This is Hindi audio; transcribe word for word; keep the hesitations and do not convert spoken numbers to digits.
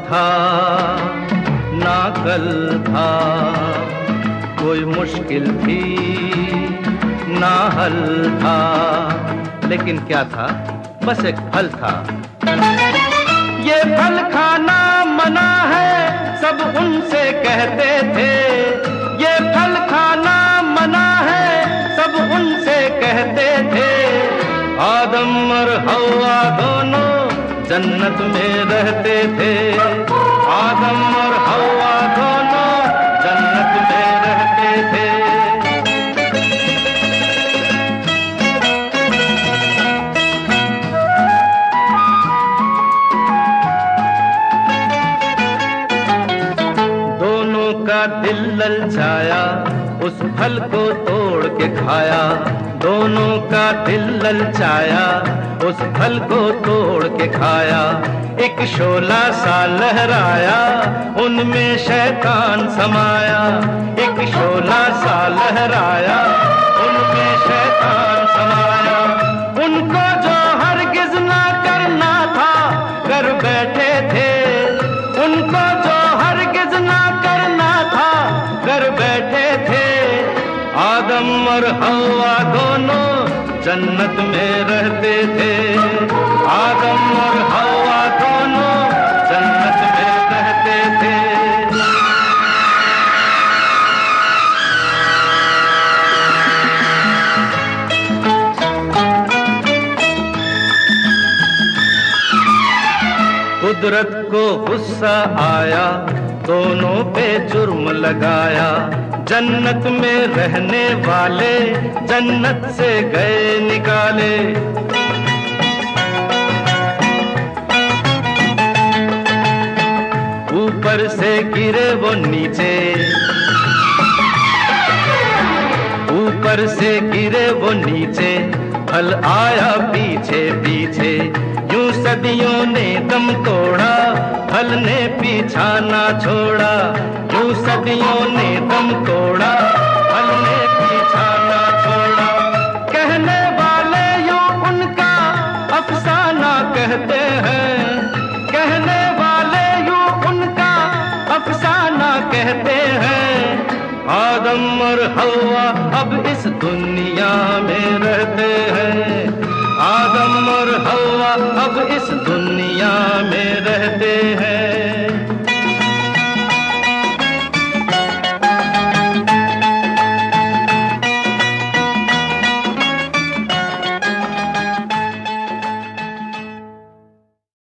था ना कल था, कोई मुश्किल थी ना हल था, लेकिन क्या था, बस एक फल था। ये फल खाना मना है सब उनसे कहते थे, ये फल खाना मना है सब उनसे कहते थे। आदम और हवा दोनों जन्नत में रहते थे, आदम और हवा दोनों जन्नत में रहते थे। दोनों का दिल ललचाया, उस फल को तोड़ के खाया, दोनों का दिल ललचाया, उस फल को तोड़ के खाया। एक शोला सा लहराया, उनमें शैतान समाया, एक शोला सा लहराया, उनमें शैतान समाया। उनको जो हरगिज ना करना था कर बैठे थे, उनको जो हरगिज ना करना था कर बैठे थे। आदम और हवा दोनों जन्नत में रहते थे, आदम और हवा दोनों जन्नत में रहते थे। कुदरत को गुस्सा आया, दोनों पे जुर्म लगाया। जन्नत में रहने वाले जन्नत से गए निकाले। ऊपर से गिरे वो नीचे, ऊपर से गिरे वो नीचे, फल आया पीछे पीछे। यूं सदियों ने दम तोड़ा, फल ने पीछा ना छोड़ा। यूं सदियों ने दम तोड़ा, फल ने पीछा ना छोड़ा। कहने वाले यूं उनका अफसाना कहते हैं, कहने वाले यूं उनका अफसाना कहते हैं। आदम और हवा अब